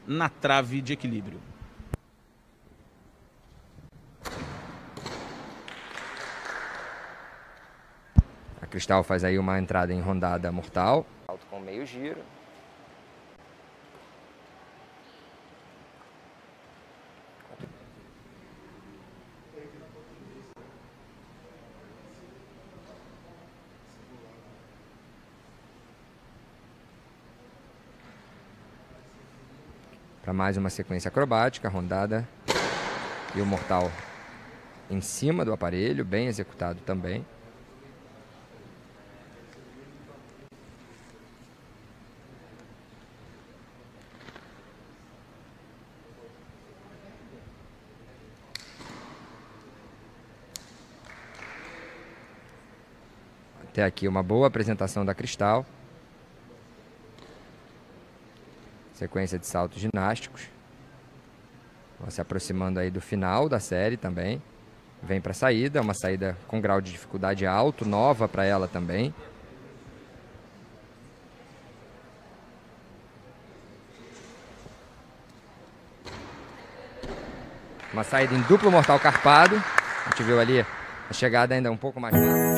na trave de equilíbrio. A Cristal faz aí uma entrada em rondada mortal. Alto com meio giro. Para mais uma sequência acrobática, rondada e o mortal em cima do aparelho, bem executado também. Até aqui uma boa apresentação da Cristal. Sequência de saltos ginásticos. Vão se aproximando aí do final da série também. Vem para a saída, uma saída com grau de dificuldade alto, nova para ela também. Uma saída em duplo mortal carpado. A gente viu ali a chegada ainda um pouco mais rápida.